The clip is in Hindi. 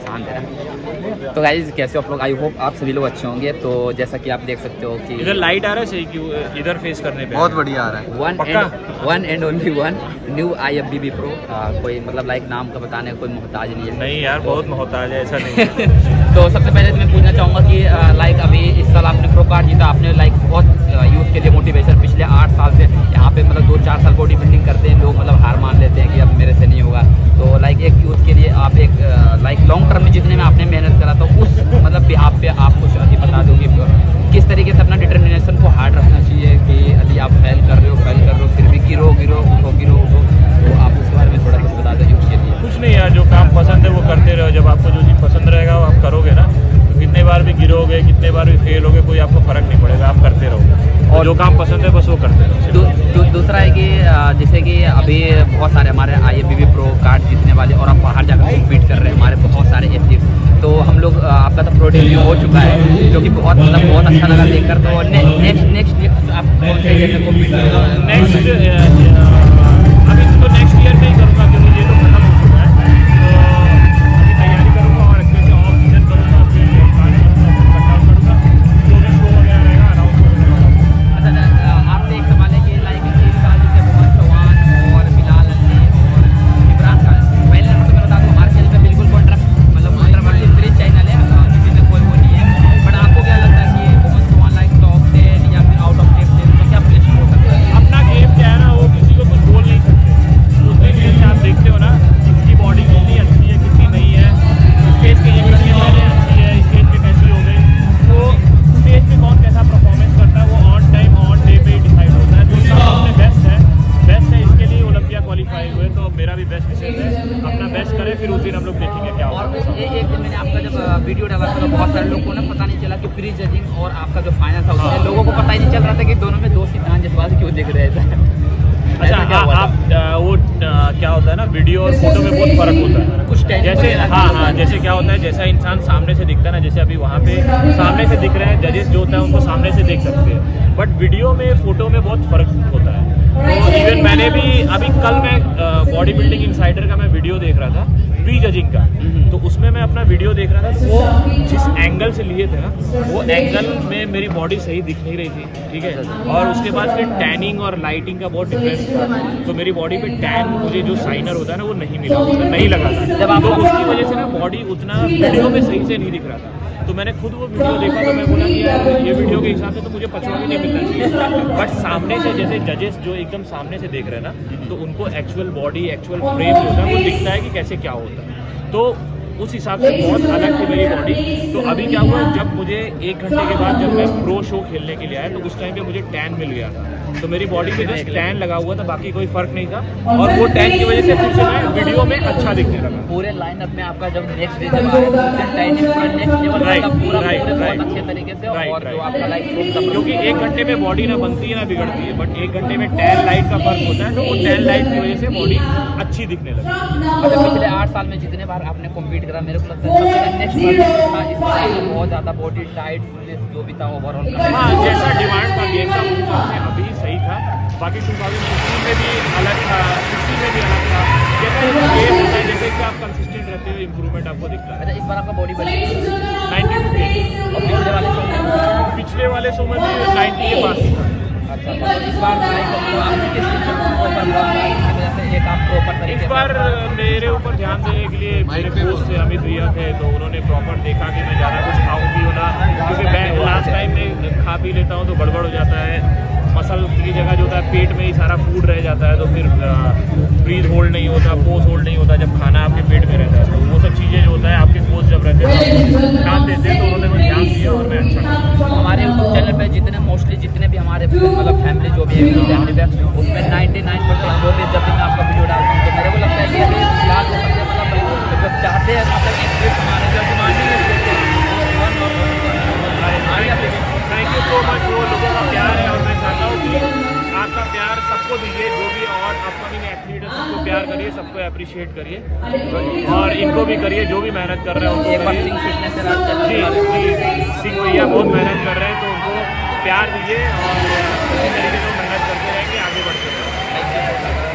ध्यान दे रहा है। तो गाइस कैसे आप लोग, आई होप आप सभी लोग अच्छे होंगे। तो जैसा कि आप देख सकते हो कि इधर लाइट आ रहा है सही कि इधर फेस करने पे बहुत बढ़िया आ रहा है। One and only one new IFBB Pro। कोई मतलब लाइक नाम का बताने का कोई मोहताज नहीं है। नहीं यार, बहुत मोहताज है, ऐसा नहीं है। तो सबसे पहले तो मैं पूछना चाहूँगा कि लाइक अभी इस साल आपने प्रो कार्ड जीता, आपने लाइक बहुत यूथ के लिए मोटिवेशन, पिछले 8 साल से यहाँ पे मतलब 2-4 साल बॉडी बिल्डिंग करते हैं लोग, मतलब हार मान लेते हैं कि अब मेरे से नहीं होगा। तो लाइक एक यूथ के लिए आप एक लाइक लॉन्ग टर्म में जितने में आपने मेहनत करा, तो उस मतलब बिहाफ पे आप कुछ अभी बता दो कि किस तरीके से अपना डिटर्मिनेशन को हार्ड रखना चाहिए कि यदि आप फेल कर रहे हो फिर भी गिरो तो आप उसके बारे में थोड़ा कुछ बता दो यूथ के लिए। कुछ नहीं यार, जो काम पसंद है वो करते रहो। जब आपको जो चीज़ पसंद रहेगा वो आप करोगे ना, तो कितने बार भी गिरोगे, कितने बार भी फेल होगे, कोई आपको फर्क नहीं पड़ेगा, आप करते रहोगे। और जो काम पसंद है बस वो करते रहो। दूसरा है कि जैसे कि अभी बहुत सारे हमारे IFBB Pro कार्ड जीतने वाले और आप बाहर जाकर कम्पीट कर रहे हैं हमारे बहुत सारे एथलीट्स। तो हम लोग आपका तो प्रो डेब्यू हो चुका है, जो कि बहुत मतलब बहुत अच्छा लगा देखकर। तो नेक्स्ट आप कौन से जगह कम्पीट करोगे? नेक्स्ट ईयर में ही करूँगा, क्योंकि ये तो खत्म हो चुका है। तो अभी तैयारी करूँगा और अच्छे से ऑफ सीजन करूँगा, फिर कटआउट करूँगा, जो भी शो वगैरह रहेगा अनाउंस करूँगा। अच्छा, आपसे एक सवाल है कि लाइक इस साल जैसे मोहन चौहान और बिलाल अली और इमरान खान, पहले नंबर तो मैं बता दूँ हमारे चैनल पे बिल्कुल कंट्रोवर्सी फ्री चैनल है, किसी में कोई वो नहीं है। बट आपको क्या लगता है कि मोहन चौहान लाइक टॉप 10 या फिर आउट ऑफ 10 में क्या प्लेस हो सकता है? अपना गेम क्या है ना, वो किसी को कुछ बोल नहीं सकते। दूसरे गेम से आप देखते हो ना, इसकी बॉडी कितनी अच्छी है कितनी नहीं है, स्टेज पे एक करके पहले अच्छी है, स्टेज पे कैसी हो गई, तो स्टेज पे कौन कैसा परफॉर्मेंस करता है वो ऑन टाइम ऑन डे पे ही डिसाइड होता है। जो सबसे बेस्ट है इसके लिए ओलंपिया क्वालिफाई हुए, तो मेरा भी बेस्ट विशेष है, अपना बेस्ट करें, फिर उस दिन हम लोग देखेंगे क्या होगा। और एक दिन मैंने आपका जब वीडियो डाला था तो बहुत सारे लोगों को ना पता नहीं चला कि प्री जजिंग और आपका जो फाइनल था उसमें लोगों को पता ही नहीं चल रहा था कि दोनों में दोस्ती जान जज्बात क्यों दिख रहे थे। अच्छा, आप वो क्या होता है ना, वीडियो और फोटो में बहुत फर्क होता है कुछ जैसे हाँ जैसे क्या होता है, जैसा इंसान सामने से दिखता है ना, जैसे अभी वहाँ पे सामने से दिख रहे हैं जजेस जो होता है उनको सामने से देख सकते हैं, बट वीडियो में फोटो में बहुत फर्क होता है। तो इवन मैंने भी अभी कल मैं बॉडी बिल्डिंग इनसाइडर का मैं वीडियो देख रहा था प्री जजिंग का, तो उसमें मैं अपना वीडियो देख रहा था, तो वो जिस एंगल से लिए थे ना, वो एंगल में मेरी बॉडी सही दिख नहीं रही थी, ठीक है। और उसके बाद फिर टैनिंग और लाइटिंग का बहुत डिफरेंस था, तो मेरी बॉडी पे टैन मुझे जो साइनर होता है ना वो नहीं मिला, उसमें नहीं लगा था, तो उसकी वजह से ना बॉडी उतना वीडियो में सही से नहीं दिख रहा था। तो मैंने खुद वो वीडियो देखा तो मैं बोला कि यार ये वीडियो के हिसाब से तो मुझे 55 भी नहीं मिलना चाहिए, बट सामने से जैसे जजेस जो एकदम सामने से देख रहे हैं ना, तो उनको एक्चुअल बॉडी एक्चुअल फ्रेम जो होता है वो दिखता है कि कैसे क्या होता है। तो उस हिसाब से बहुत अलग थी मेरी बॉडी। तो अभी क्या हुआ, जब मुझे 1 घंटे के बाद जब मैं प्रो शो खेलने के लिए आया, तो उस टाइम पे मुझे टैन मिल गया था, तो मेरी बॉडी पे जस्ट टैन लगा हुआ था, बाकी कोई फर्क नहीं था, और वो टैन की वजह से फिर से मैं वीडियो में अच्छा दिखने लगा। पूरे लाइनअप में आपका जब नेक्स्ट डे जब आया नेक्स्ट लेवल पूरा बहुत अच्छे तरीके से, और जो आपका लाइक क्योंकि 1 घंटे में बॉडी ना बनती है ना बिगड़ती है, बट 1 घंटे में टैन लाइट का फर्क होता है, तो वो टैन लाइट की वजह से बॉडी अच्छी दिखने लगी। अच्छा, पिछले 8 साल में जितने बार आपने कॉम्पीट करा, मेरे को लगता है नेक्स्ट बार इस बार बहुत ज़्यादा बॉडी टाइट फुलनेस जो भी था ओवरऑल। हाँ, जैसा डिमांड था गेम का उस हिसाब से अभी सही था, बाकी 2016 में भी अलग था, 16 में भी अलग था, जैसा गेम होता है, जैसे कि आप कंसिस्टेंट रहते हो इम्प्रूवमेंट आपको दिखता है। अच्छा, इस बार आपका बॉडी बनी 92 और पिछले वाले शो में भी 90 के पास ही था। अच्छा, तो इस बार आपने किस चीज़ इस बार मेरे ऊपर ध्यान देने के लिए मेरे दोस्त से अमित भैया थे, तो उन्होंने प्रॉपर देखा कि मैं ज़्यादा कुछ खाऊं भी होना, क्योंकि मैं लास्ट टाइम में खा पी लेता हूं तो गड़बड़ हो जाता है, मसल की जगह जो होता है पेट में ही सारा फूड रह जाता है, तो फिर ब्रीथ होल्ड नहीं होता, पोज होल्ड नहीं होता जब खाना आपके पेट में रहता है, तो वो सब चीज़ें जो होता है आपके पोज जब रहते हैं ध्यान देते हैं, तो उन्होंने मुझे ध्यान दिया और मैं अच्छा। हमारे यूट्यूब चैनल पे जितने मोस्टली जितने भी हमारे मतलब फैमिली जो भी है फैमिली पे, उसमें 99% जो भी जब भी मैं आपका वीडियो डालता हूँ, तो मेरे को लगता है कि अभी फिलहाल जो सबसे मतलब जब चाहते हैं मतलब एक हमारे जो डिमांडिंग है, थैंक यू सो मच। वो लोगों का प्यार है और मैं चाहता हूँ कि आपका प्यार सबको दीजिए, जो भी और अपकमिंग एथलीट है सबको प्यार करिए, सबको अप्रिशिएट करिए, और इनको भी करिए जो भी मेहनत कर रहे हैं उनको। जी, सिंह भैया बहुत मेहनत कर रहे हैं, तो उनको प्यार दीजिए और इसी तरीके से मेहनत करते रहेंगे, आगे बढ़ते रहेंगे।